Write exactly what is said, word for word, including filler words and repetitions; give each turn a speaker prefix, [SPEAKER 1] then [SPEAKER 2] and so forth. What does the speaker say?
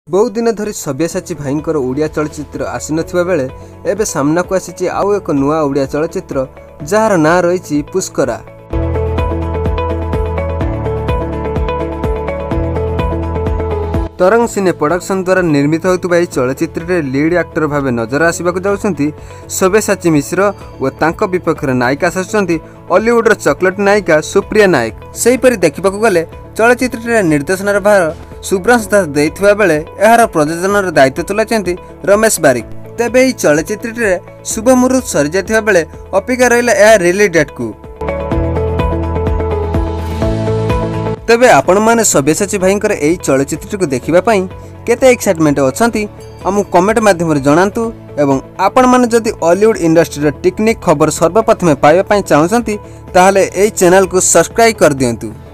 [SPEAKER 1] बहुत दिन धरी सब्यसाची भाईंकर ओडिया चलचित्र आसी नथिबा बेले एबे सामना को आसीची आउ एक नुआ ओडिया चलचित्र जार ना रही पुष्करा। तरंग सिने प्रोडक्शन द्वारा निर्मित होतुबा एही चलचित्र रे लीड एक्टर भाबे नजर आसीबाकु जाउछंती सब्यसाची मिश्र और तांको विपक्ष नायिका आसुछंती हॉलीवुड चॉकलेट नायिका सुप्रिया नायक। सेही परि देखिबाकु गले चलचित्र रे निर्देशनार भार सुब्रांश दास देइथिबा बेले एहार प्रयोजनार दायित्व तुलाइछंती रमेश बारिक। तेबे एही चलचित्र रे शुभ मुहूर्त सरी जाथिबा बेले अपेक्षा रहिला एहा रिलीज डेट को। तेबे आपण माने सब्यसाची भाईंकर एही चलचित्र को देखिबा पई केते एक्साइटमेंट अछंती हम कमेंट माध्यम रे जणांतु एवं आपण माने जदि हॉलीवुड इंडस्ट्री रे टेक्निक खबर सर्वप्रथमे पाइबा पई चाहउछंती ताहाले एही चैनल को सब्सक्राइब कर दियंतु।